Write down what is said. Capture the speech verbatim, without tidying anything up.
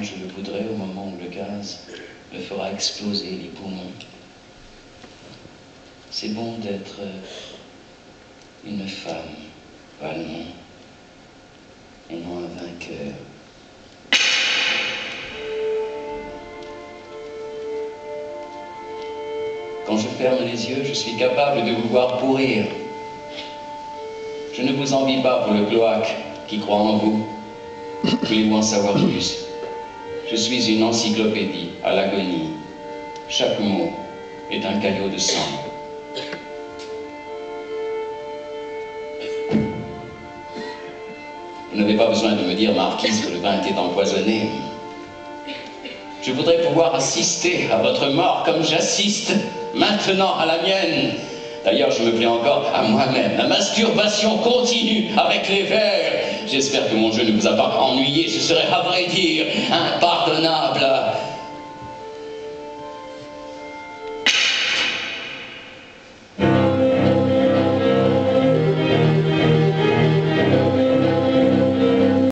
je le voudrais au moment où le gaz me fera exploser les poumons. C'est bon d'être une femme, Valmont, et non un vainqueur. Quand je ferme les yeux, je suis capable de vous voir pourrir. Je ne vous envie pas pour le cloaque qui croit en vous. Voulez-vous en savoir plus? Je suis une encyclopédie à l'agonie. Chaque mot est un caillot de sang. Vous n'avez pas besoin de me dire, Marquise, que le vin était empoisonné. Je voudrais pouvoir assister à votre mort comme j'assiste maintenant à la mienne. D'ailleurs, je me plais encore à moi-même. La masturbation continue avec les verres. J'espère que mon jeu ne vous a pas ennuyé. Ce serait, à vrai dire, impardonnable.